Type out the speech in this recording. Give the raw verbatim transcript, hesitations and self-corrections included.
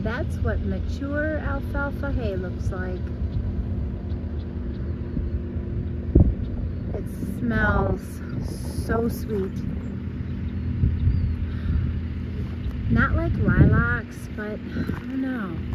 That's what mature alfalfa hay looks like. It smells so sweet. Not like lilacs, but I don't know.